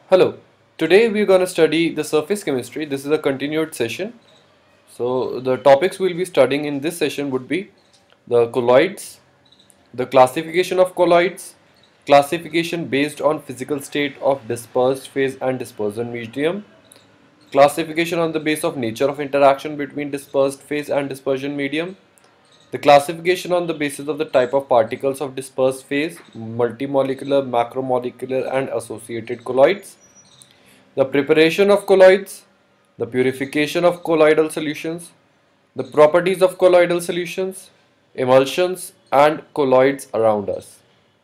Hello, today we're going to study the surface chemistry. This is a continued session. So the topics we'll be studying in this session would be the colloids, the classification of colloids, classification based on physical state of dispersed phase and dispersion medium, classification on the basis of nature of interaction between dispersed phase and dispersion medium, the classification on the basis of the type of particles of dispersed phase, multimolecular, macromolecular and associated colloids, the preparation of colloids, the purification of colloidal solutions, the properties of colloidal solutions, emulsions and colloids around us.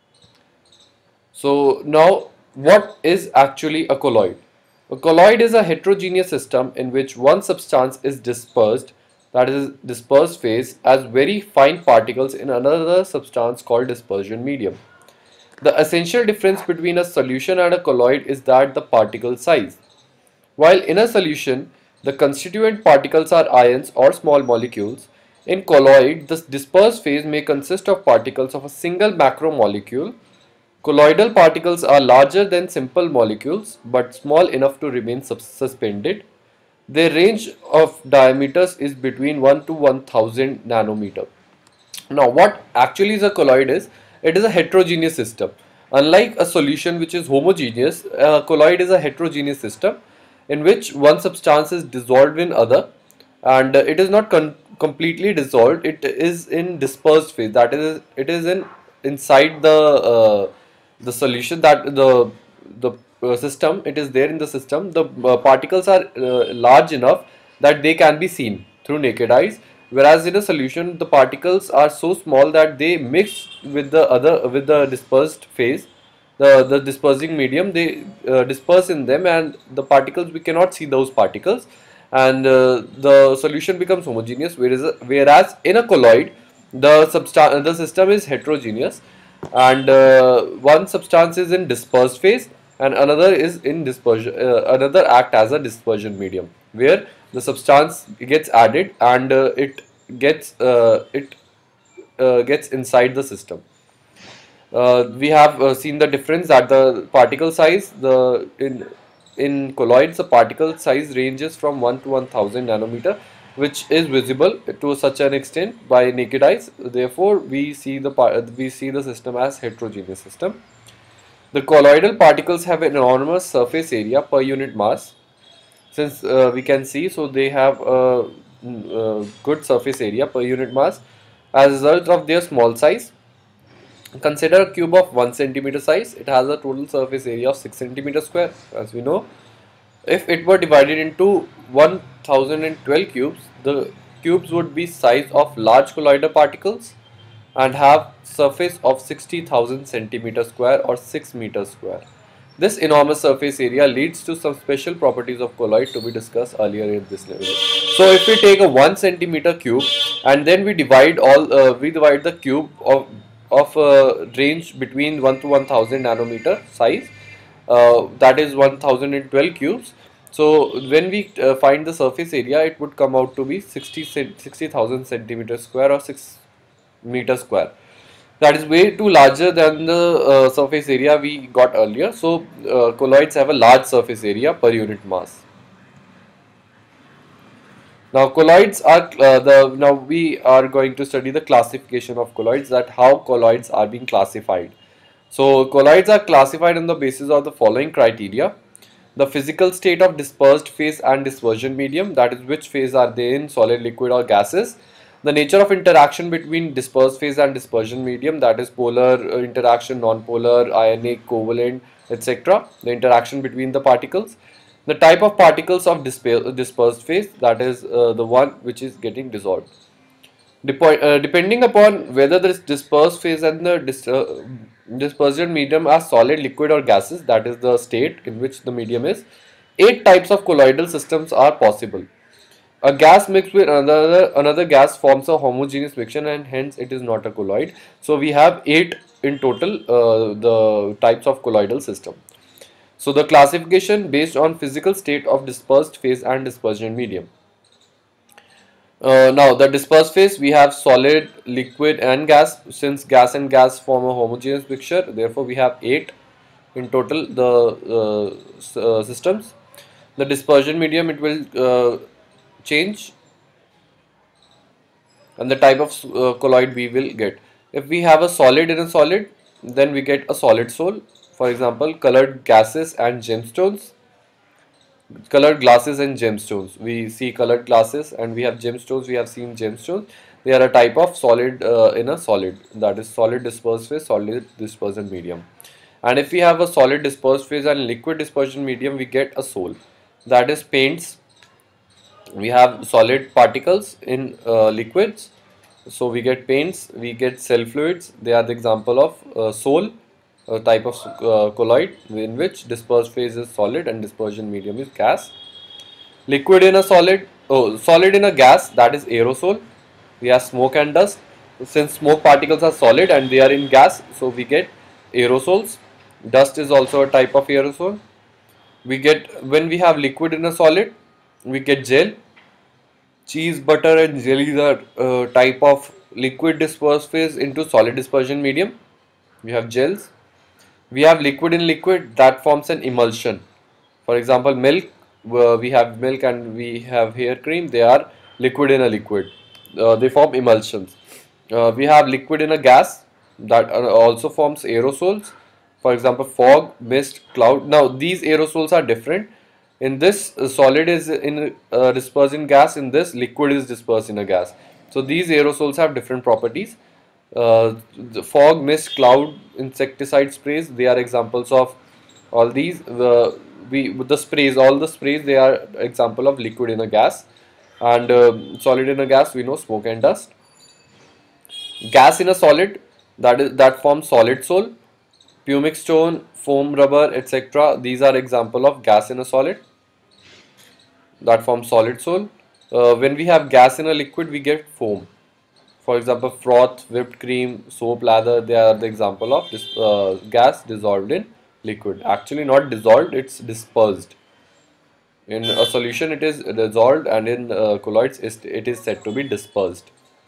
So now what is actually a colloid? A colloid is a heterogeneous system in which one substance is dispersed, that is dispersed phase, as very fine particles in another substance called dispersion medium. The essential difference between a solution and a colloid is that the particle size. While in a solution, the constituent particles are ions or small molecules, in colloid, the dispersed phase may consist of particles of a single macromolecule. Colloidal particles are larger than simple molecules but small enough to remain suspended. Their range of diameters is between 1 to 1000 nanometer. Now, what actually is a colloid is? It is a heterogeneous system. Unlike a solution which is homogeneous, a colloid is a heterogeneous system in which one substance is dissolved in other, and it is not completely dissolved. It is in dispersed phase. That is, it is in inside the solution, that the system. It is there in the system. The particles are large enough that they can be seen through naked eyes, whereas in a solution the particles are so small that they mix with the dispersed phase, the dispersing medium. They disperse in them, and the particles, we cannot see those particles, and the solution becomes homogeneous, whereas in a colloid the system is heterogeneous, and one substance is in dispersed phase and another is in dispersion, another act as a dispersion medium, where the substance gets added and it gets inside the system. We have seen the difference that the particle size, in colloids the particle size ranges from 1 to 1000 nanometer, which is visible to such an extent by naked eyes. Therefore, we see the system as heterogeneous system. The colloidal particles have an enormous surface area per unit mass. Since we can see, so they have a good surface area per unit mass as a result of their small size. Consider a cube of 1 centimeter size. It has a total surface area of 6 centimeter square, as we know. If it were divided into 1012 cubes, the cubes would be size of large colloidal particles and have surface of 60,000 centimeter square or 6 meters square. This enormous surface area leads to some special properties of colloid to be discussed earlier in this level. So if we take a 1 centimeter cube and then we divide the cube of range between 1 to 1000 nanometer size, that is 1012 cubes. So when we find the surface area, it would come out to be 60,000 centimeters square or 6 meters square. That is way too larger than the surface area we got earlier. So colloids have a large surface area per unit mass. Now colloids are now we are going to study the classification of colloids, that how colloids are being classified. So colloids are classified on the basis of the following criteria: the physical state of dispersed phase and dispersion medium, that is which phase are they in, solid, liquid or gases; the nature of interaction between dispersed phase and dispersion medium, that is polar interaction, non-polar, ionic, covalent, etc. the interaction between the particles; the type of particles of dispersed phase, that is the one which is getting dissolved. Depending upon whether the dispersed phase and the dispersion medium are solid, liquid or gases, that is the state in which the medium is, 8 types of colloidal systems are possible. A gas mixed with another gas forms a homogeneous mixture, and hence it is not a colloid. So we have 8 in total, the types of colloidal system. So the classification based on physical state of dispersed phase and dispersion medium. Now the dispersed phase, we have solid, liquid and gas. Since gas and gas form a homogeneous mixture, therefore we have 8 in total the systems. The dispersion medium, it will change, and the type of colloid we will get. If we have a solid in a solid, then we get a solid soul. For example, colored gases and gemstones. Colored glasses and gemstones. We see colored glasses and we have gemstones. We have seen gemstones. They are a type of solid in a solid. That is solid dispersed phase, solid dispersion medium. And if we have a solid dispersed phase and liquid dispersion medium, we get a soul. That is paints. We have solid particles in liquids, so we get paints, we get cell fluids. They are the example of sol, a type of colloid in which dispersed phase is solid and dispersion medium is gas. Liquid in a solid, solid in a gas, that is aerosol. We have smoke and dust. Since smoke particles are solid and they are in gas, so we get aerosols. Dust is also a type of aerosol. We get, when we have liquid in a solid, we get gel. Cheese, butter and jellies are type of liquid dispersed phase into solid dispersion medium. We have gels. We have liquid in liquid, that forms an emulsion. For example, milk, we have milk and we have hair cream, they are liquid in a liquid. They form emulsions. We have liquid in a gas, that also forms aerosols. For example, fog, mist, cloud. Now these aerosols are different. In this, solid is in dispersed in gas, in this liquid is dispersed in a gas. So these aerosols have different properties. The fog, mist, cloud, insecticide sprays, they are examples of all these. The sprays, all the sprays, they are example of liquid in a gas. And solid in a gas, we know smoke and dust. Gas in a solid, that forms solid soul. Pumic stone, foam rubber, etc. These are example of gas in a solid, that forms solid soul. When we have gas in a liquid, we get foam. For example, froth, whipped cream, soap, lather, they are the example of this gas dissolved in liquid. Actually not dissolved, it's dispersed. In a solution it is dissolved, and in colloids it is said to be dispersed.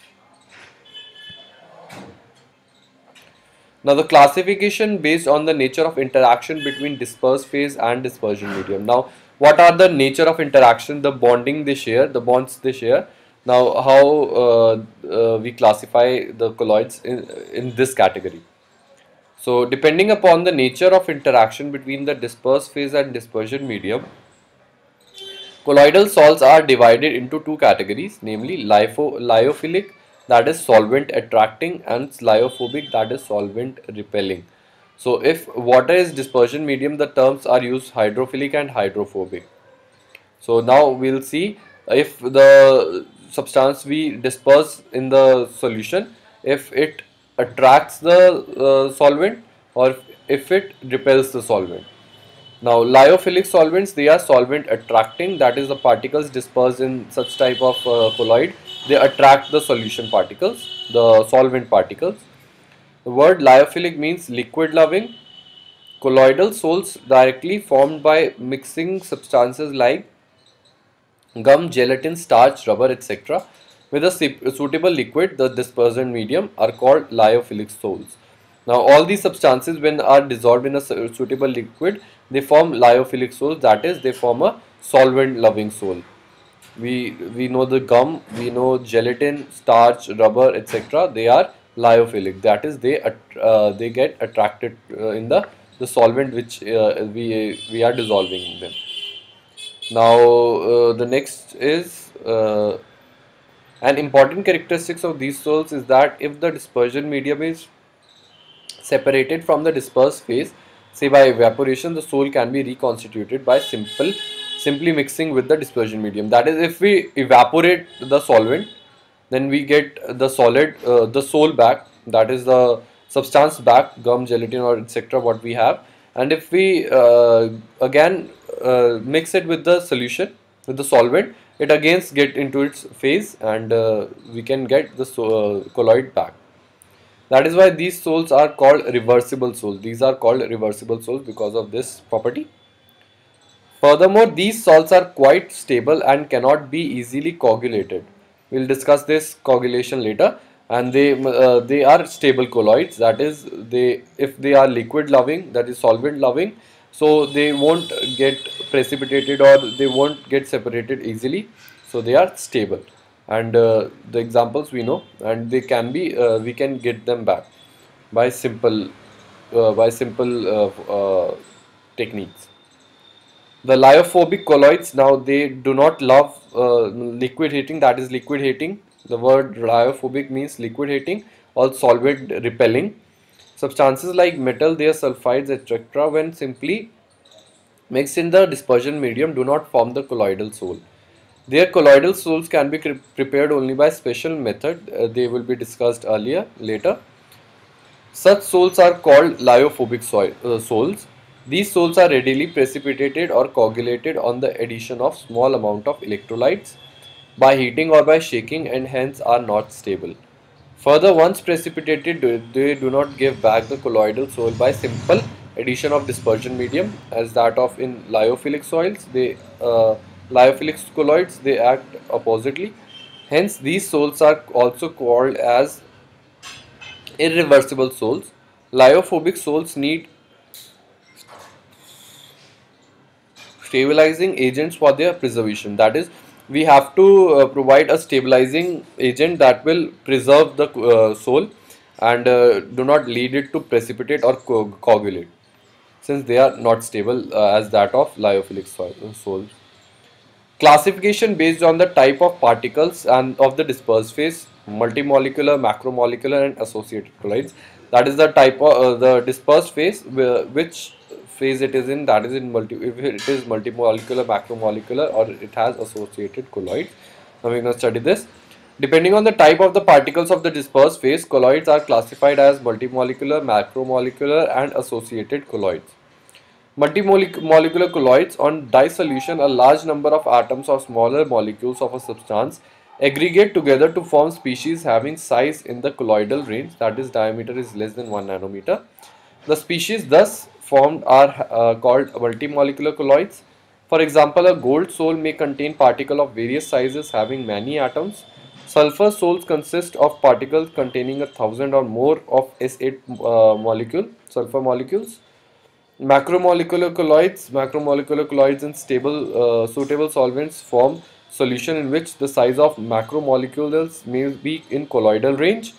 Now the classification based on the nature of interaction between dispersed phase and dispersion medium. Now what are the nature of interaction, the bonding they share, the bonds they share. Now how we classify the colloids in this category. So depending upon the nature of interaction between the dispersed phase and dispersion medium, colloidal salts are divided into two categories, namely lyophilic, that is solvent attracting, and lyophobic, that is solvent repelling. So if water is dispersion medium, the terms are used hydrophilic and hydrophobic. So now we'll see if the substance we disperse in the solution, if it attracts the solvent or if it repels the solvent. Now lyophilic solvents, they are solvent attracting, that is the particles dispersed in such type of colloid, they attract the solution particles, the solvent particles. The word lyophilic means liquid loving. Colloidal salts directly formed by mixing substances like gum, gelatin, starch, rubber, etc. with a suitable liquid, the dispersant medium, are called lyophilic salts. Now all these substances, when are dissolved in a suitable liquid, they form lyophilic salts, that is they form a solvent loving salt. We know the gum, we know gelatin, starch, rubber, etc. They are lyophilic, that is they get attracted in the solvent which we are dissolving in them. Now the next is an important characteristics of these salts is that if the dispersion medium is separated from the dispersed phase, say by evaporation, the salt can be reconstituted by simply mixing with the dispersion medium. That is, if we evaporate the solvent, then we get the solid, the salt back, that is the substance back, gum, gelatin or etc. what we have. And if we again mix it with the solution, with the solvent, it again get into its phase, and we can get the colloid back. That is why these salts are called reversible salts. These are called reversible salts because of this property. Furthermore, these salts are quite stable and cannot be easily coagulated. We will discuss this coagulation later. and they are stable colloids. That is, they, if they are liquid loving, that is solvent loving, so they won't get precipitated or they won't get separated easily, so they are stable. And the examples we know, and they can be we can get them back by simple techniques. The lyophobic colloids, now they do not love liquid heating, that is liquid heating. The word lyophobic means liquid heating or solvent repelling. Substances like metal, their sulfides, etc., when simply mixed in the dispersion medium, do not form the colloidal sol. Their colloidal sols can be prepared only by special method. They will be discussed later. Such sols are called lyophobic sols. These sols are readily precipitated or coagulated on the addition of small amount of electrolytes by heating or by shaking, and hence are not stable. Further, once precipitated, they do not give back the colloidal sol by simple addition of dispersion medium, as that of in lyophilic soils. Lyophilic colloids, they act oppositely. Hence, these sols are also called as irreversible sols. Lyophobic sols need stabilizing agents for their preservation. That is, we have to provide a stabilizing agent that will preserve the sol, and do not lead it to precipitate or coagulate, since they are not stable as that of lyophilic sols. Classification based on the type of particles and of the dispersed phase: multimolecular, macromolecular, and associated colloids. That is the type of the dispersed phase, which phase it is in. That is in if it is multimolecular, macromolecular, or it has associated colloids. Now we are going to study this. Depending on the type of the particles of the dispersed phase, colloids are classified as multimolecular, macromolecular, and associated colloids. Multimolecular colloids: on dissolution, a large number of atoms or smaller molecules of a substance aggregate together to form species having size in the colloidal range, that is, diameter is less than 1 nanometer. The species thus formed are called multimolecular colloids. For example, a gold sol may contain particles of various sizes having many atoms. Sulfur sols consist of particles containing 1,000 or more of S8 sulfur molecules. Macromolecular colloids in suitable solvents form solution in which the size of macromolecules may be in colloidal range.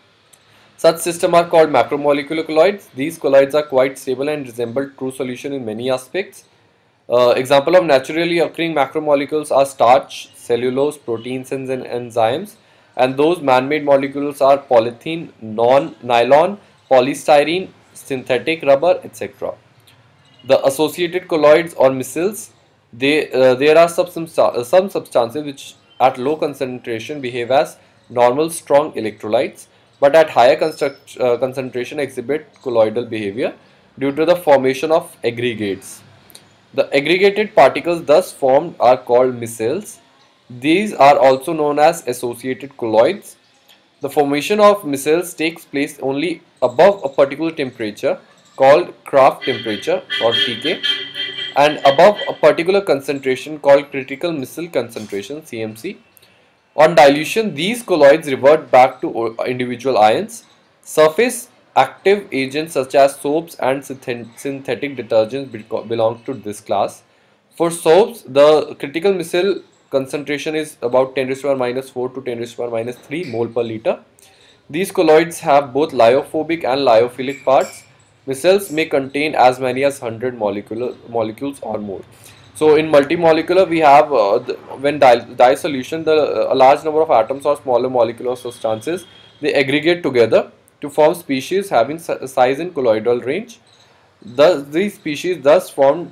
Such systems are called macromolecular colloids. These colloids are quite stable and resemble true solution in many aspects. Example of naturally occurring macromolecules are starch, cellulose, proteins, and enzymes. And those man-made molecules are polythene, nylon, polystyrene, synthetic rubber, etc. The associated colloids or micelles, there are some substances which at low concentration behave as normal strong electrolytes, but at higher concentration exhibit colloidal behavior due to the formation of aggregates. The aggregated particles thus formed are called micelles. These are also known as associated colloids. The formation of micelles takes place only above a particular temperature called Kraft temperature or TK, and above a particular concentration called critical micelle concentration CMC. On dilution, these colloids revert back to individual ions. Surface active agents such as soaps and synthetic detergents belong to this class. For soaps, the critical micelle concentration is about 10 raised to the power minus 4 to 10 raised to the power minus 3 mole per liter. These colloids have both lyophobic and lyophilic parts. Micelles may contain as many as 100 molecules or more. So in multimolecular, we have when dissolution, a large number of atoms or smaller molecular substances, they aggregate together to form species having size in colloidal range. Thus, these species thus formed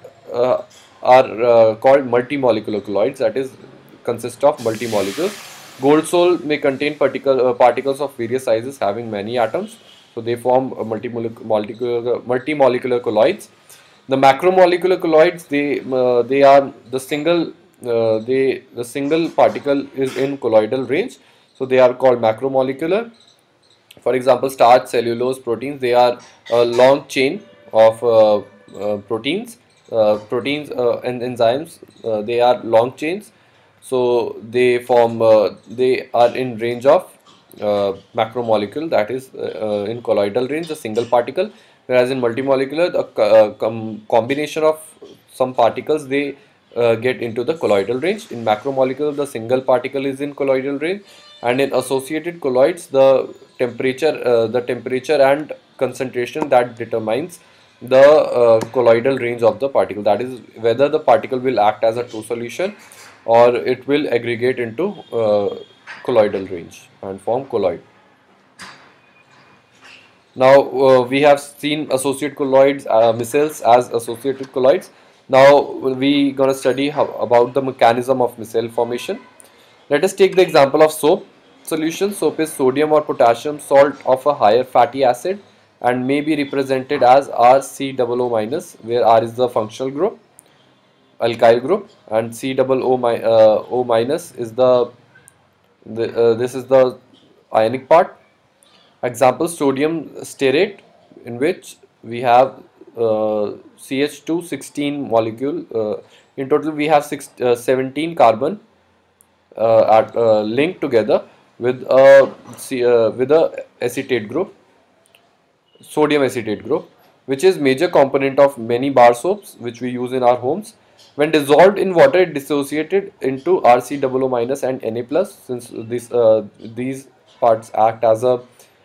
are called multimolecular colloids, that is, consist of multi-molecules. Gold sol may contain particles of various sizes having many atoms, so they form multimolecular colloids. The macromolecular colloids, they are the single particle is in colloidal range, so they are called macromolecular. For example, starch, cellulose, proteins, they are a long chain of proteins and enzymes. They are long chains, so they form they are in range of macromolecule, that is in colloidal range the single particle, whereas in multimolecular the combination of some particles, they get into the colloidal range. In macromolecule the single particle is in colloidal range, and in associated colloids the temperature and concentration that determines the colloidal range of the particle, that is whether the particle will act as a true solution or it will aggregate into colloidal range and form colloid. Now we have seen associated colloids, micelles as associated colloids. Now we gonna study about the mechanism of micelle formation. Let us take the example of soap solution. Soap is sodium or potassium salt of a higher fatty acid and may be represented as RCOO minus, where R is the functional group, alkyl group, and O minus is this is the ionic part. Example, sodium stearate, in which we have CH2 16 molecule. In total we have 17 carbon linked together with a acetate group, sodium acetate group, which is major component of many bar soaps which we use in our homes. When dissolved in water, it dissociated into RCOO minus and Na plus, since these parts act as a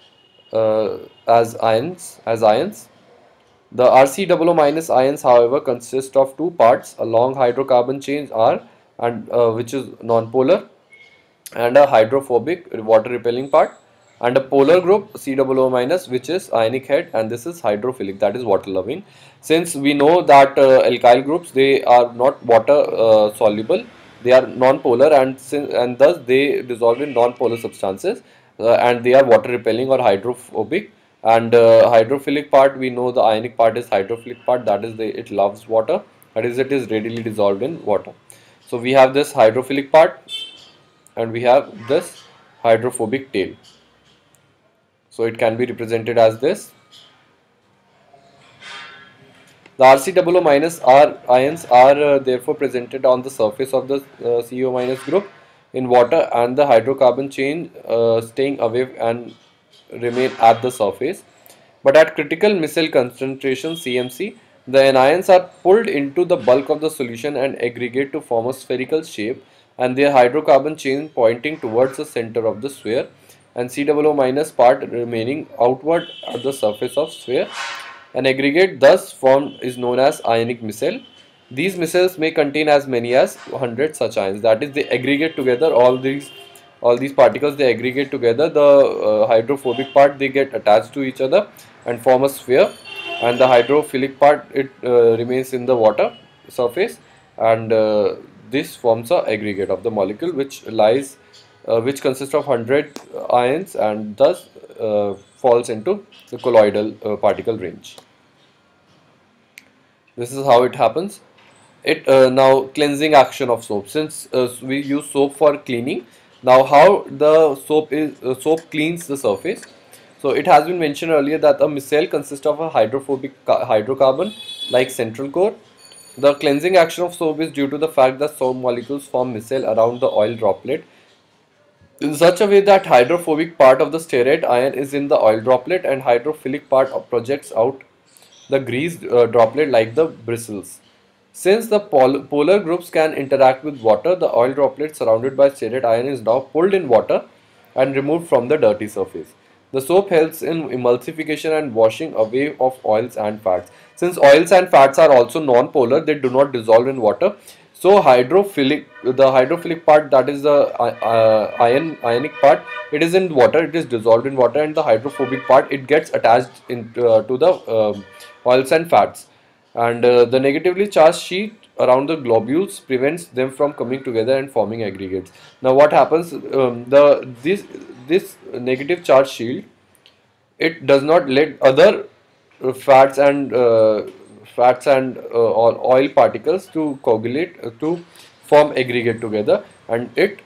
as ions. The RCOO minus ions, however, consist of two parts: a long hydrocarbon chain R, and which is non-polar, and a hydrophobic water repelling part, and a polar group COO minus, which is ionic head, and this is hydrophilic, that is water loving. Since we know that alkyl groups, they are not water soluble, they are non-polar, and thus they dissolve in non-polar substances, and they are water repelling or hydrophobic. And hydrophilic part, we know the ionic part is hydrophilic part, that is it loves water, that is it is readily dissolved in water. So we have this hydrophilic part and we have this hydrophobic tail. So it can be represented as this. The RCOO minus R ions are therefore presented on the surface of the CO minus group in water, and the hydrocarbon chain staying away and remain at the surface. But at critical micelle concentration CMC, the anions are pulled into the bulk of the solution and aggregate to form a spherical shape, and their hydrocarbon chain pointing towards the center of the sphere, and COO minus part remaining outward at the surface of sphere. An aggregate thus formed is known as ionic micelle. These micelles may contain as many as 100 such ions, that is they aggregate together, all these particles, they aggregate together. The hydrophobic part, they get attached to each other and form a sphere, and the hydrophilic part, it remains in the water surface, and this forms a aggregate of the molecule which consists of 100 ions, and thus falls into the colloidal particle range. This is how it happens. Now cleansing action of soap. Since we use soap for cleaning, now how the soap cleans the surface. So it has been mentioned earlier that a micelle consists of a hydrophobic hydrocarbon like central core. The cleansing action of soap is due to the fact that soap molecules form micelle around the oil droplet in such a way that hydrophobic part of the stearate ion is in the oil droplet, and hydrophilic part projects out the grease droplet like the bristles. Since the polar groups can interact with water, the oil droplet surrounded by stearate ion is now pulled in water and removed from the dirty surface. The soap helps in emulsification and washing away of oils and fats. Since oils and fats are also non-polar, they do not dissolve in water. So the hydrophilic part, that is the ionic part, it is in water, it is dissolved in water, and the hydrophobic part, it gets attached to the oils and fats, and the negatively charged sheet around the globules prevents them from coming together and forming aggregates. Now what happens, this negative charge shield, it does not let other fats and or oil particles to coagulate to form aggregate together, and it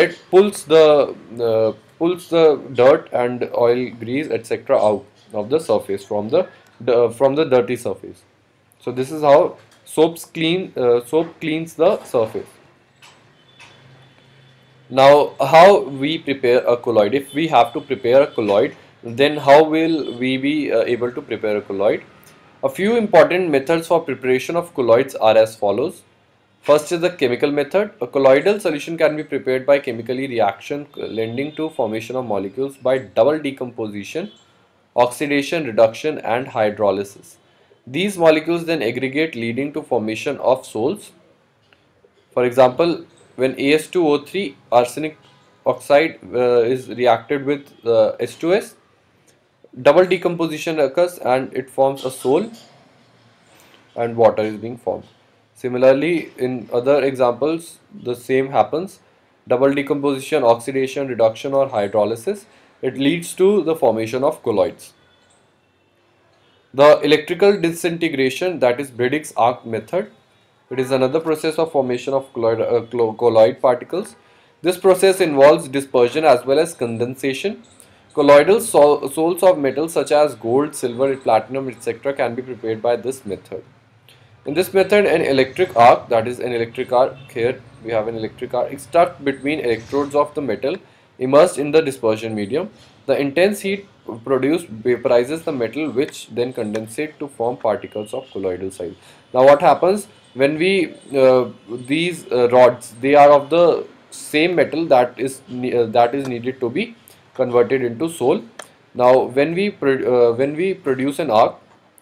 pulls the dirt and oil, grease, etc. out of the surface from the dirty surface. So this is how soap cleans the surface. Now, how we prepare a colloid? If we have to prepare a colloid, then how will we be able to prepare a colloid? A few important methods for preparation of colloids are as follows. First is the chemical method. A colloidal solution can be prepared by chemically reaction leading to formation of molecules by double decomposition, oxidation, reduction and hydrolysis. These molecules then aggregate leading to formation of sols. For example, when As2O3 arsenic oxide is reacted with H2S, double decomposition occurs and it forms a sol and water is being formed. Similarly, in other examples, the same happens. Double decomposition, oxidation, reduction or hydrolysis, it leads to the formation of colloids. The electrical disintegration, that is Briggs arc method, it is another process of formation of colloid particles. This process involves dispersion as well as condensation. Colloidal sols of metals such as gold, silver, platinum, etc. can be prepared by this method. In this method, an electric arc, that is an electric arc, here we have an electric arc, is stuck between electrodes of the metal immersed in the dispersion medium. The intense heat produced vaporizes the metal, which then condensate to form particles of colloidal size. Now what happens when we these rods, they are of the same metal that is needed to be converted into sol. Now when we produce an arc,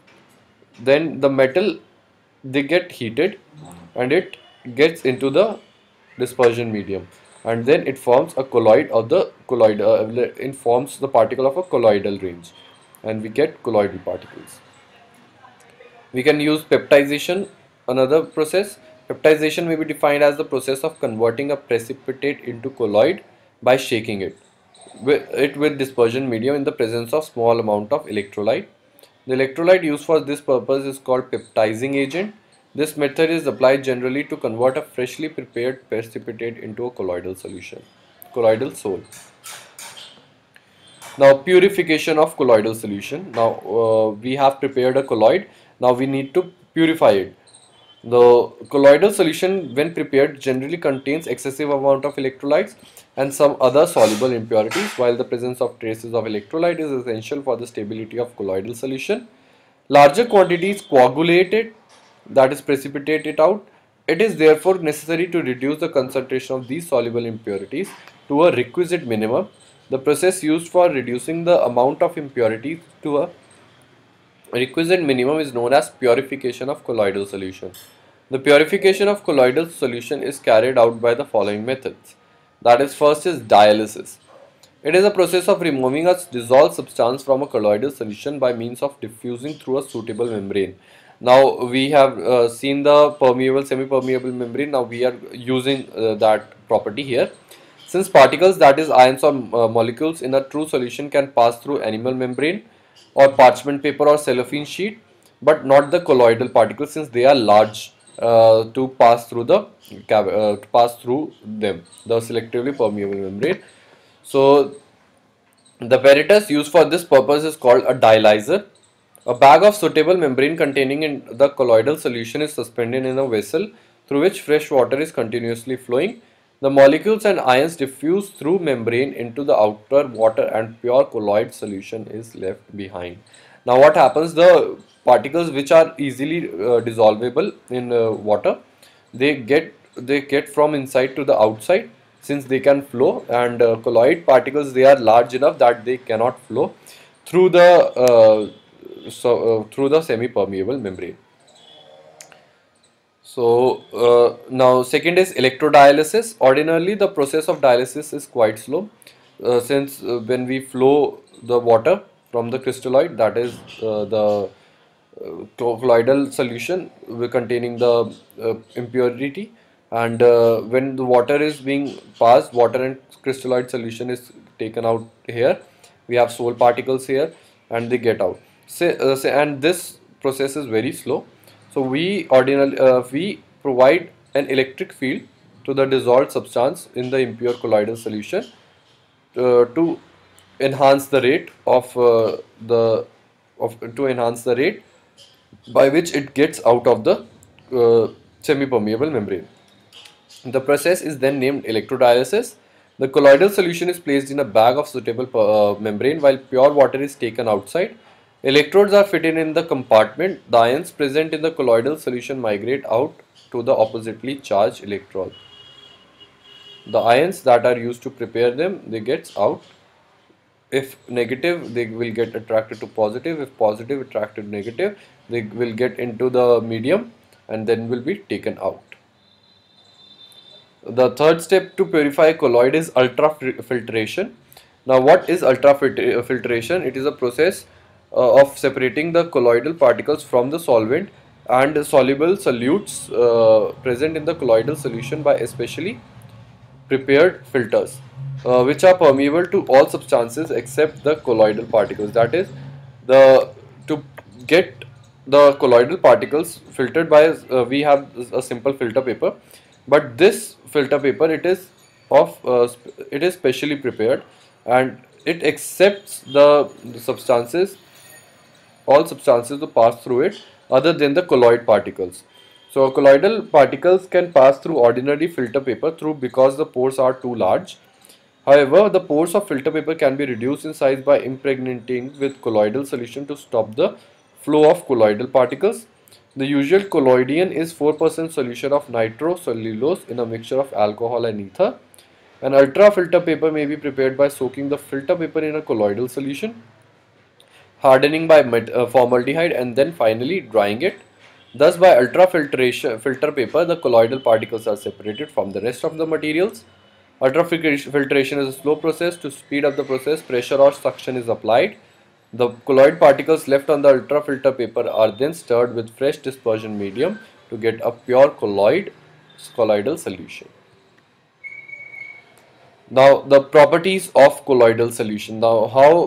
then the metal, they get heated and it gets into the dispersion medium, and then it forms a colloid of the colloid, it forms the particle of a colloidal range and we get colloidal particles. We can use peptization, another process. Peptization may be defined as the process of converting a precipitate into colloid by shaking it with dispersion medium in the presence of small amount of electrolyte. The electrolyte used for this purpose is called peptizing agent. This method is applied generally to convert a freshly prepared precipitate into a colloidal solution, colloidal sol. Now, purification of colloidal solution. Now, we have prepared a colloid. Now, we need to purify it. The colloidal solution, when prepared, generally contains excessive amount of electrolytes and some other soluble impurities, while the presence of traces of electrolyte is essential for the stability of colloidal solution. Larger quantities coagulated, that is precipitate it out. It is therefore necessary to reduce the concentration of these soluble impurities to a requisite minimum. The process used for reducing the amount of impurities to a requisite minimum is known as purification of colloidal solution. The purification of colloidal solution is carried out by the following methods. That is, first is dialysis. It is a process of removing a dissolved substance from a colloidal solution by means of diffusing through a suitable membrane. Now we have seen the permeable, semi-permeable membrane. Now we are using that property here. Since particles, that is ions or molecules in a true solution, can pass through animal membrane or parchment paper or cellophane sheet, but not the colloidal particles, since they are large to pass through the the selectively permeable membrane. So the apparatus used for this purpose is called a dialyzer. A bag of suitable membrane containing in the colloidal solution is suspended in a vessel through which fresh water is continuously flowing. The molecules and ions diffuse through membrane into the outer water and pure colloid solution is left behind. Now what happens, the particles which are easily dissolvable in water, they get from inside to the outside, since they can flow, and colloid particles, they are large enough that they cannot flow through the semi-permeable membrane. So now second is electrodialysis. Ordinarily the process of dialysis is quite slow, since when we flow the water from the crystalloid, that is the colloidal solution containing the impurity, and when the water is being passed, water and crystalloid solution is taken out here, we have sol particles here and they get out. And this process is very slow. So we provide an electric field to the dissolved substance in the impure colloidal solution to enhance the rate of by which it gets out of the semi-permeable membrane. The process is then named electrodialysis. The colloidal solution is placed in a bag of suitable membrane while pure water is taken outside. Electrodes are fitted in the compartment. The ions present in the colloidal solution migrate out to the oppositely charged electrode. The ions that are used to prepare them, they get out. If negative, they will get attracted to positive. If positive, attracted to negative, they will get into the medium and then will be taken out. The third step to purify colloid is ultrafiltration. Now, what is ultrafiltration? It is a process of separating the colloidal particles from the solvent and soluble solutes present in the colloidal solution by especially prepared filters, which are permeable to all substances except the colloidal particles. That is, the to get the colloidal particles filtered by we have a simple filter paper, but this filter paper, it is specially prepared and it accepts the substances, all substances to pass through it other than the colloid particles. So colloidal particles can pass through ordinary filter paper through because the pores are too large. However, the pores of filter paper can be reduced in size by impregnating with colloidal solution to stop the flow of colloidal particles. The usual colloidin is 4% solution of nitrocellulose in a mixture of alcohol and ether. An ultra filter paper may be prepared by soaking the filter paper in a colloidal solution, hardening by formaldehyde, and then finally drying it. Thus, by filter paper, the colloidal particles are separated from the rest of the materials. Ultrafiltration is a slow process. To speed up the process, pressure or suction is applied. The colloid particles left on the ultrafilter paper are then stirred with fresh dispersion medium to get a pure colloidal solution. Now, the properties of colloidal solution. Now,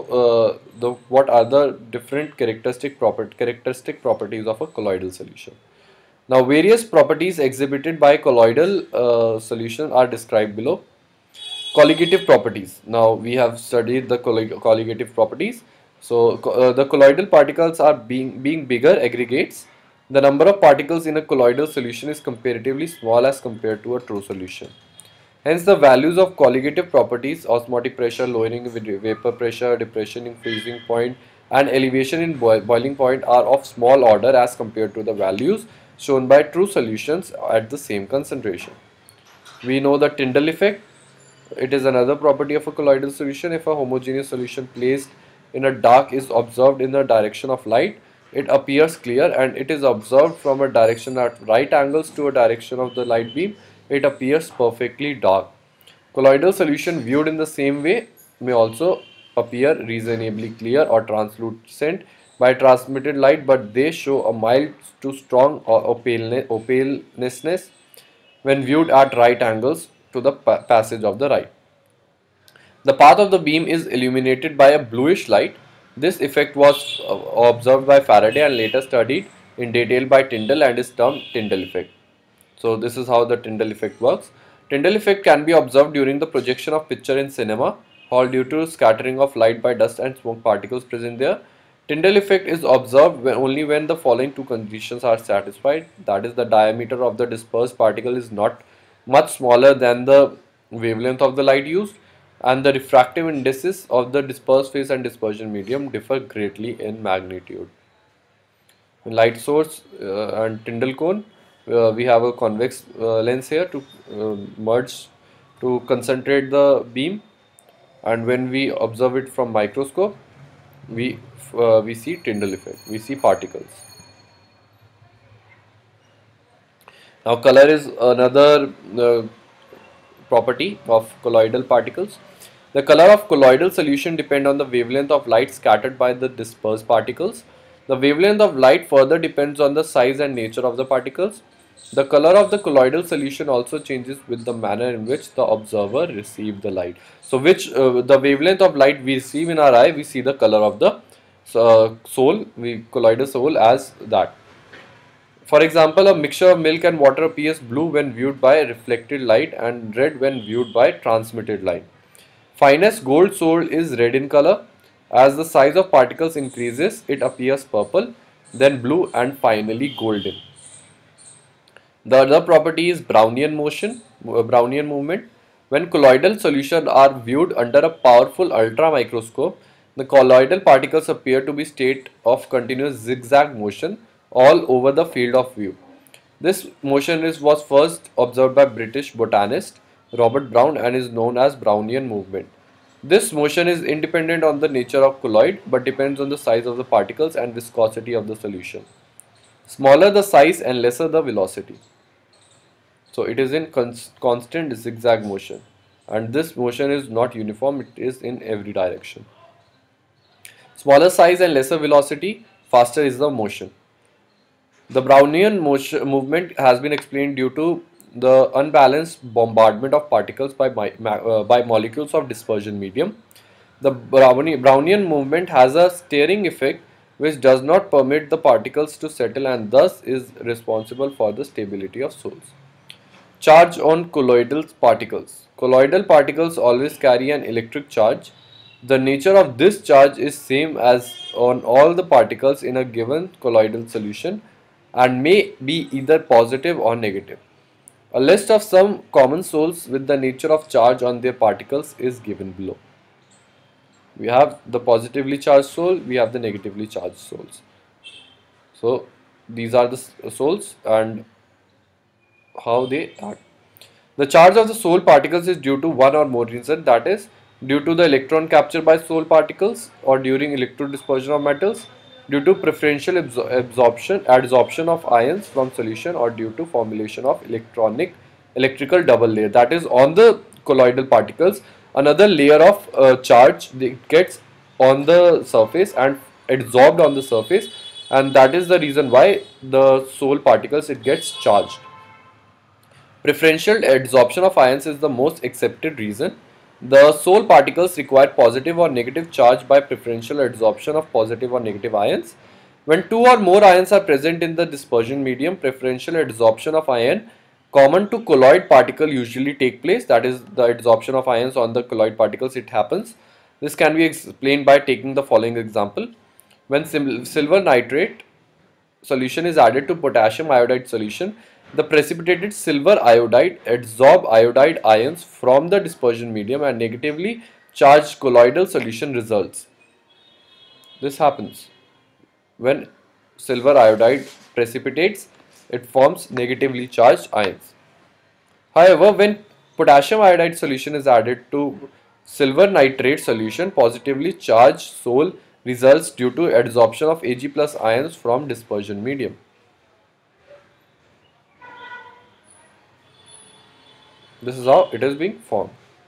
what are the different characteristic properties of a colloidal solution? Now, various properties exhibited by colloidal solution are described below. Colligative properties. Now, we have studied the colligative properties. So, the colloidal particles are being bigger aggregates. The number of particles in a colloidal solution is comparatively small as compared to a true solution. Hence, the values of colligative properties, osmotic pressure, lowering with vapor pressure, depression in freezing point, and elevation in boiling point are of small order as compared to the values shown by true solutions at the same concentration. We know the Tyndall effect. It is another property of a colloidal solution. If a homogeneous solution placed in a dark is observed in the direction of light, it appears clear, and it is observed from a direction at right angles to a direction of the light beam, it appears perfectly dark. Colloidal solution viewed in the same way may also appear reasonably clear or translucent by transmitted light, but they show a mild to strong opaleness when viewed at right angles to the passage of the light. The path of the beam is illuminated by a bluish light. This effect was observed by Faraday and later studied in detail by Tyndall and is termed Tyndall effect. So this is how the Tyndall effect works. Tyndall effect can be observed during the projection of picture in cinema hall due to scattering of light by dust and smoke particles present there. Tyndall effect is observed only when the following two conditions are satisfied. That is, the diameter of the dispersed particle is not much smaller than the wavelength of the light used, and the refractive indices of the dispersed phase and dispersion medium differ greatly in magnitude. Light source and Tyndall cone. We have a convex lens here to merge to concentrate the beam, and when we observe it from microscope, we see Tyndall effect, we see particles. Now, color is another property of colloidal particles. The color of colloidal solution depend on the wavelength of light scattered by the dispersed particles. The wavelength of light further depends on the size and nature of the particles. The color of the colloidal solution also changes with the manner in which the observer receives the light. So, the wavelength of light we receive in our eye, we see the color of the colloidal soul as that. For example, a mixture of milk and water appears blue when viewed by reflected light and red when viewed by transmitted light. Finest gold soul is red in color. As the size of particles increases, it appears purple, then blue, and finally golden. The other property is Brownian movement. When colloidal solutions are viewed under a powerful ultra microscope, the colloidal particles appear to be state of continuous zigzag motion all over the field of view. This motion was first observed by British botanist Robert Brown and is known as Brownian movement. This motion is independent on the nature of colloid but depends on the size of the particles and viscosity of the solution. Smaller the size and lesser the velocity. So it is in constant zigzag motion, and this motion is not uniform, it is in every direction. Smaller size and lesser velocity, faster is the motion. The Brownian movement has been explained due to the unbalanced bombardment of particles by molecules of dispersion medium. The Brownian movement has a steering effect which does not permit the particles to settle and thus is responsible for the stability of soles. Charge on colloidal particles. Colloidal particles always carry an electric charge. The nature of this charge is same as on all the particles in a given colloidal solution and may be either positive or negative. A list of some common soles with the nature of charge on their particles is given below. We have the positively charged sole, we have the negatively charged soles. So these are the soles and how they act. The charge of the sole particles is due to one or more reasons, that is, due to the electron captured by sole particles or during electrodispersion of metals, due to preferential adsorption of ions from solution or due to formulation of electrical double layer, that is on the colloidal particles another layer of charge that gets on the surface and adsorbed on the surface, and that is the reason why the sole particles it gets charged. Preferential adsorption of ions is the most accepted reason. The sole particles require positive or negative charge by preferential adsorption of positive or negative ions. When two or more ions are present in the dispersion medium, preferential adsorption of ion common to colloid particle usually take place, that is the adsorption of ions on the colloid particles it happens. This can be explained by taking the following example. When silver nitrate solution is added to potassium iodide solution, the precipitated silver iodide adsorb iodide ions from the dispersion medium and negatively charged colloidal solution results. This happens when silver iodide precipitates, it forms negatively charged ions. However, when potassium iodide solution is added to silver nitrate solution, positively charged sole results due to adsorption of Ag plus ions from dispersion medium. This is how it is being formed.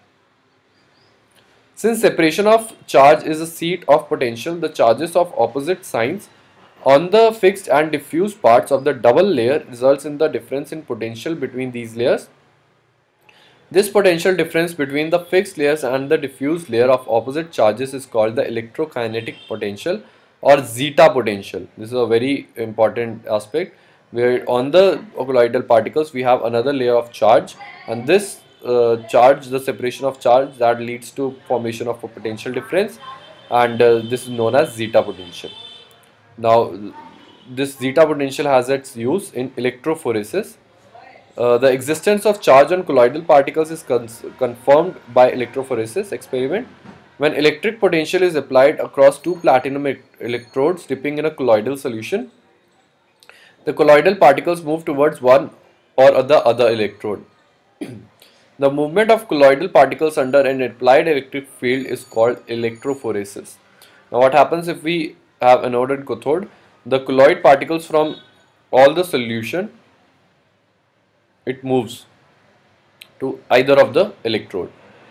Since separation of charge is a seat of potential, the charges of opposite signs on the fixed and diffuse parts of the double layer results in the difference in potential between these layers. This potential difference between the fixed layers and the diffuse layer of opposite charges is called the electrokinetic potential or zeta potential. This is a very important aspect, where on the colloidal particles we have another layer of charge, and this charge, the separation of charge, that leads to formation of a potential difference, and this is known as zeta potential. Now this zeta potential has its use in electrophoresis. The existence of charge on colloidal particles is confirmed by electrophoresis experiment. When electric potential is applied across two platinum electrodes dipping in a colloidal solution, the colloidal particles move towards one or the other electrode. The movement of colloidal particles under an applied electric field is called electrophoresis. Now what happens if we have anode and cathode? The colloid particles from all the solution, it moves to either of the electrode.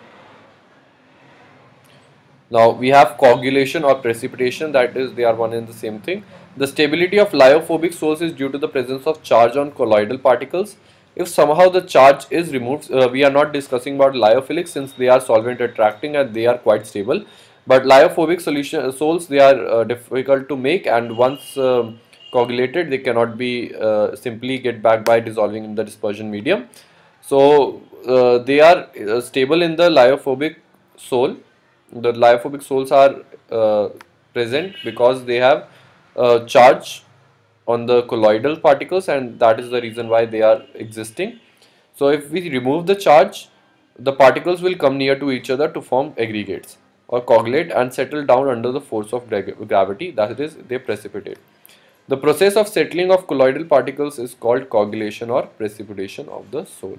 Now we have coagulation or precipitation, that is they are one and the same thing. The stability of lyophobic soles is due to the presence of charge on colloidal particles. If somehow the charge is removed, we are not discussing about lyophilic since they are solvent attracting and they are quite stable. But lyophobic soles, they are difficult to make, and once coagulated they cannot be simply get back by dissolving in the dispersion medium. So they are stable in the lyophobic sole. The lyophobic soles are present because they have charge on the colloidal particles, and that is the reason why they are existing. So if we remove the charge, The particles will come near to each other to form aggregates or coagulate and settle down under the force of gravity, that is, they precipitate. The process of settling of colloidal particles is called coagulation or precipitation of the sol.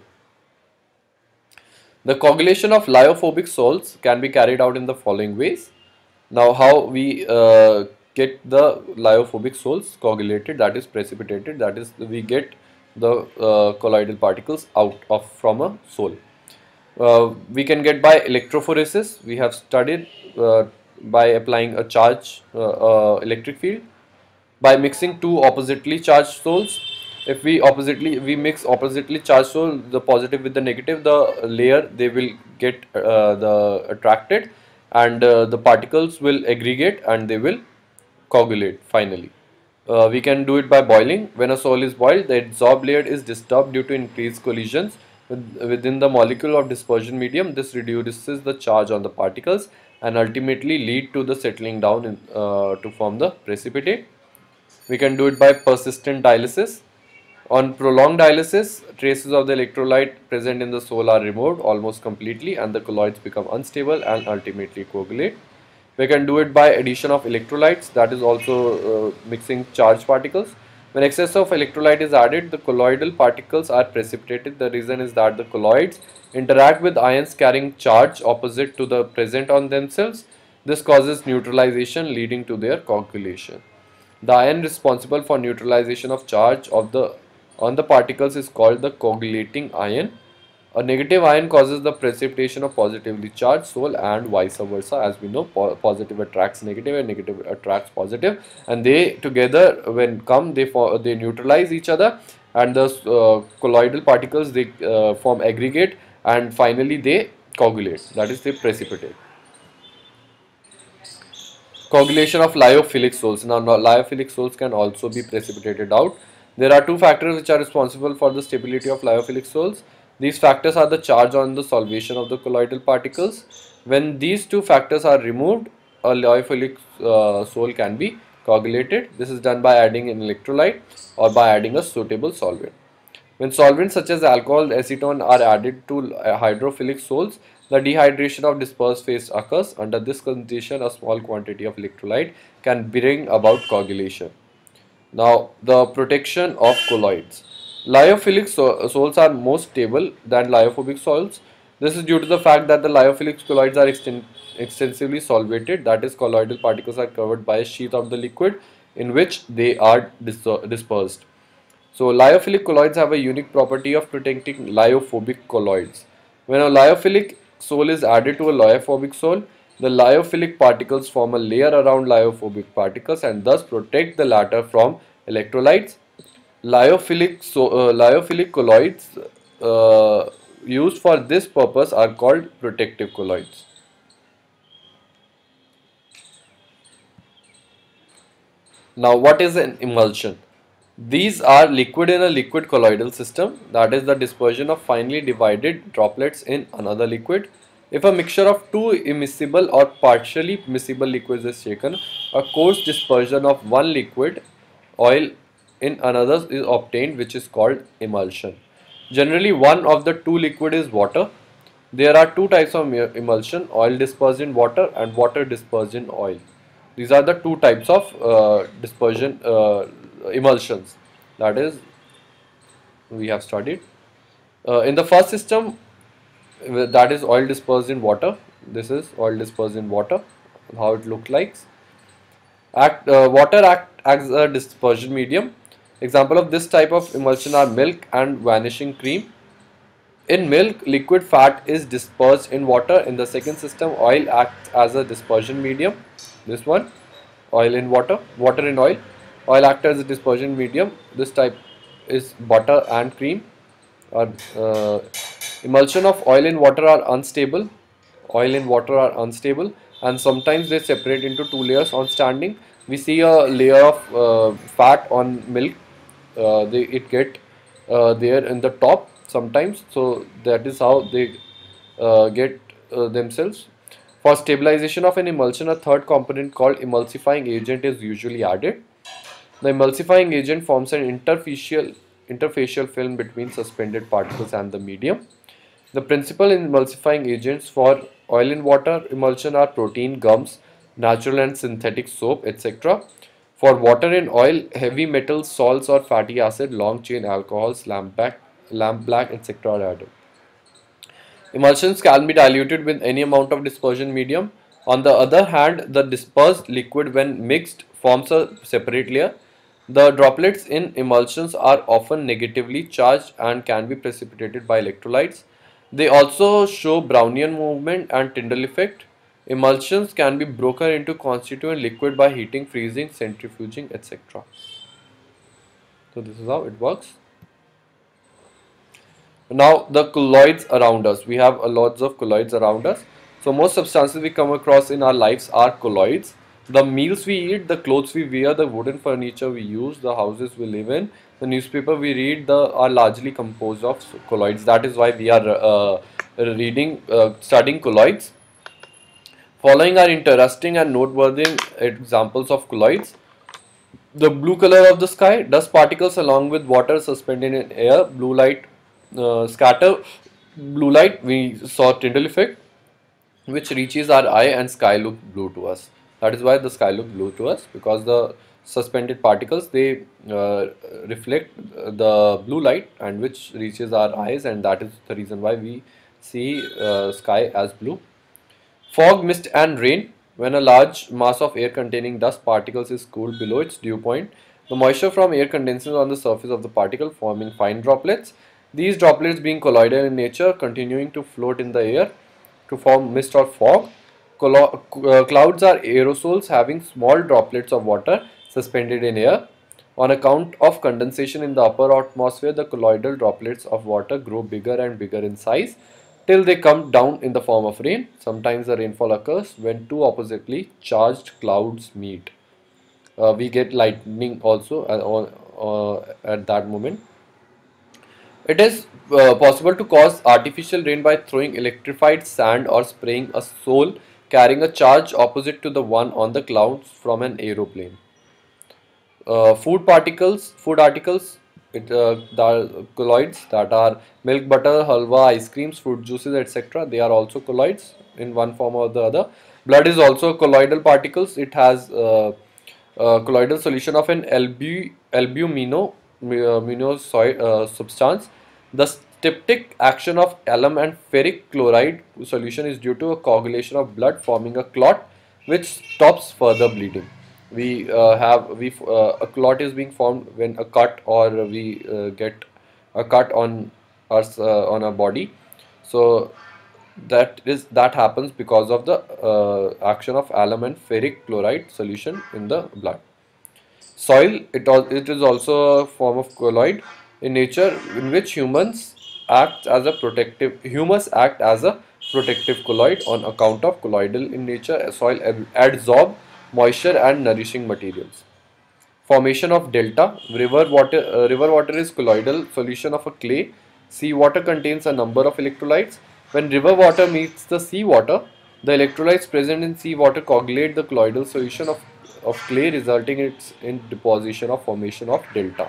The coagulation of lyophobic sols can be carried out in the following ways. Now, how we get the lyophobic sols coagulated, that is precipitated, that is, we get the colloidal particles out of from a sol. We can get by electrophoresis. We have studied by applying a charge electric field, by mixing two oppositely charged sols. If we mix oppositely charged soul, the positive with the negative, the layer they will get the attracted, and the particles will aggregate and they will coagulate finally. We can do it by boiling. When a sol is boiled, the adsorbed layer is disturbed due to increased collisions within the molecule of dispersion medium. This reduces the charge on the particles and ultimately lead to the settling down to form the precipitate. We can do it by persistent dialysis. On prolonged dialysis, traces of the electrolyte present in the sol are removed almost completely and the colloids become unstable and ultimately coagulate. We can do it by addition of electrolytes, that is also mixing charged particles. When excess of electrolyte is added, the colloidal particles are precipitated. The reason is that the colloids interact with ions carrying charge opposite to the present on themselves. This causes neutralization, leading to their coagulation. The ion responsible for neutralization of charge on the particles is called the coagulating ion. A negative ion causes the precipitation of positively charged sol and vice versa. As we know, positive attracts negative and negative attracts positive, and they together when come they neutralize each other, and the colloidal particles they form aggregate and finally they coagulate, that is they precipitate. Coagulation of lyophilic sols. Now, lyophilic sols can also be precipitated out. There are two factors which are responsible for the stability of lyophilic sols. These factors are the charge on the solvation of the colloidal particles. When these two factors are removed, a lyophilic sol can be coagulated. This is done by adding an electrolyte or by adding a suitable solvent. When solvents such as alcohol, acetone are added to hydrophilic sols, the dehydration of dispersed phase occurs. Under this condition, a small quantity of electrolyte can bring about coagulation. Now, the protection of colloids. Lyophilic sols are more stable than lyophobic sols. This is due to the fact that the lyophilic colloids are extensively solvated, that is, colloidal particles are covered by a sheath of the liquid in which they are dispersed. So, lyophilic colloids have a unique property of protecting lyophobic colloids. When a lyophilic sol is added to a lyophobic sol, the lyophilic particles form a layer around lyophobic particles and thus protect the latter from electrolytes. Lyophilic colloids used for this purpose are called protective colloids. Now, what is an emulsion? These are liquid in a liquid colloidal system, that is the dispersion of finely divided droplets in another liquid. If a mixture of two immiscible or partially miscible liquids is taken, a coarse dispersion of one liquid oil in another is obtained, which is called emulsion. Generally, one of the two liquid is water. There are two types of emulsion: oil dispersed in water and water dispersed in oil. These are the two types of dispersion emulsions, that is we have studied. In the first system, that is oil dispersed in water. This is oil dispersed in water, how it looks like. Water acts as a dispersion medium. Example of this type of emulsion are milk and vanishing cream. In milk, liquid fat is dispersed in water. In the second system, oil acts as a dispersion medium. This one, oil in water, water in oil. Oil acts as a dispersion medium. This type is butter and cream. Emulsion of oil in water are unstable. Oil in water are unstable, and sometimes they separate into two layers on standing. We see a layer of fat on milk. It get there in the top sometimes, so that is how they get themselves. For stabilization of an emulsion, a third component called emulsifying agent is usually added. The emulsifying agent forms an interfacial film between suspended particles and the medium. The principal emulsifying agents for oil and water emulsion are protein, gums, natural and synthetic soap, etc. For water and oil, heavy metals, salts or fatty acid, long chain alcohols, lamp black, etc. are added. Emulsions can be diluted with any amount of dispersion medium. On the other hand, the dispersed liquid, when mixed, forms a separate layer. The droplets in emulsions are often negatively charged and can be precipitated by electrolytes. They also show Brownian movement and Tyndall effect. Emulsions can be broken into constituent liquid by heating, freezing, centrifuging, etc. So this is how it works. Now the colloids around us. We have a lots of colloids around us. So most substances we come across in our lives are colloids. The meals we eat, the clothes we wear, the wooden furniture we use, the houses we live in, the newspaper we read, are largely composed of colloids. That is why we are studying colloids. Following are interesting and noteworthy examples of colloids. The blue color of the sky, dust particles along with water suspended in air, blue light scatter blue light, we saw Tyndall effect, which reaches our eye and sky look blue to us. That is why the sky look blue to us, because the suspended particles, they reflect the blue light and which reaches our eyes, and that is the reason why we see sky as blue. Fog, mist and rain. When a large mass of air containing dust particles is cooled below its dew point, the moisture from air condenses on the surface of the particle, forming fine droplets. These droplets, being colloidal in nature, continuing to float in the air to form mist or fog. Clouds are aerosols having small droplets of water suspended in air. On account of condensation in the upper atmosphere, the colloidal droplets of water grow bigger and bigger in size till they come down in the form of rain. Sometimes the rainfall occurs when two oppositely charged clouds meet. We get lightning also at that moment. It is possible to cause artificial rain by throwing electrified sand or spraying a soul carrying a charge opposite to the one on the clouds from an aeroplane. Food articles, the colloids, that are milk, butter, halwa, ice creams, fruit juices, etc. They are also colloids in one form or the other. Blood is also colloidal particles. It has colloidal solution of an substance. The styptic action of alum and ferric chloride solution is due to a coagulation of blood forming a clot which stops further bleeding. A clot is being formed when a cut, or we get a cut on our body. So that happens because of the action of alum and ferric chloride solution in the blood. Soil, it is also a form of colloid in nature, in which humus act as a protective colloid. On account of colloidal in nature, soil absorb moisture and nourishing materials. Formation of delta. River water is colloidal solution of a clay. Sea water contains a number of electrolytes. When river water meets the sea water, the electrolytes present in sea water coagulate the colloidal solution of clay, resulting in deposition of formation of delta.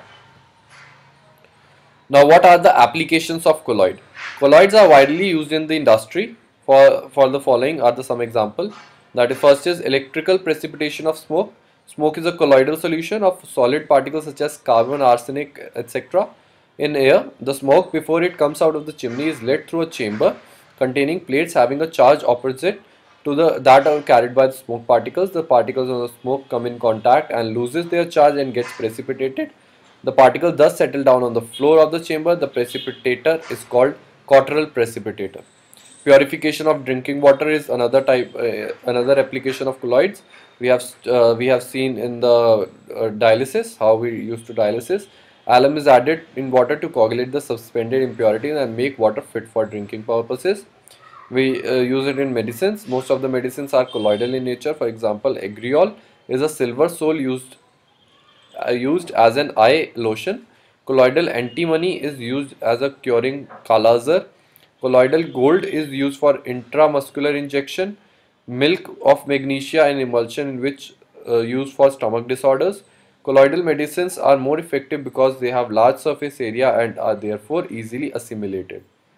Now, what are the applications of colloid? Colloids are widely used in the industry. For the following are the some example. That is, first is electrical precipitation of smoke. Smoke is a colloidal solution of solid particles such as carbon, arsenic, etc. in air. The smoke, before it comes out of the chimney, is led through a chamber containing plates having a charge opposite to that are carried by the smoke particles. The particles of the smoke come in contact and loses their charge and gets precipitated. The particles thus settle down on the floor of the chamber. The precipitator is called cotteral precipitator. Purification of drinking water is another application of colloids. We have seen in the dialysis, how we used to dialysis. Alum is added in water to coagulate the suspended impurities and make water fit for drinking purposes. We use it in medicines. Most of the medicines are colloidal in nature. For example, agriol is a silver sole used as an eye lotion. Colloidal antimony is used as a curing Kala-Azar. Colloidal gold is used for intramuscular injection. Milk of magnesia and emulsion, in which used for stomach disorders. Colloidal medicines are more effective because they have large surface area and are therefore easily assimilated.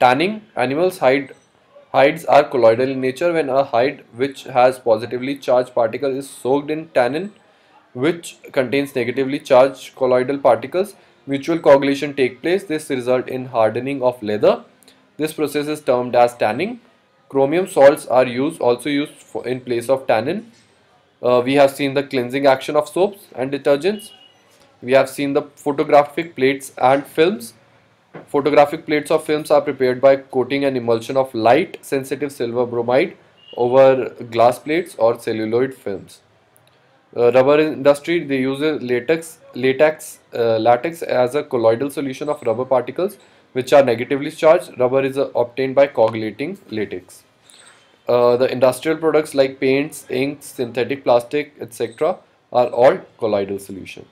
Tanning. Animals' hides are colloidal in nature. When a hide which has positively charged particles is soaked in tannin, which contains negatively charged colloidal particles, mutual coagulation take place. This result in hardening of leather. This process is termed as tanning. Chromium salts are also used in place of tannin. We have seen the cleansing action of soaps and detergents. We have seen the photographic plates and films. Photographic plates or films are prepared by coating an emulsion of light sensitive silver bromide over glass plates or celluloid films. Rubber industry, they use a latex as a colloidal solution of rubber particles which are negatively charged. Rubber is obtained by coagulating latex. The industrial products like paints, inks, synthetic plastic, etc. are all colloidal solution.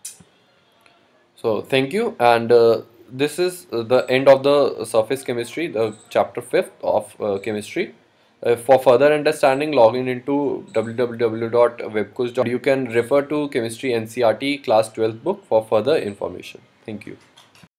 So thank you, and this is the end of the surface chemistry, the chapter 5th of chemistry. For further understanding, log in into www.webcoach.com. You can refer to chemistry NCRT class 12th book for further information. Thank you.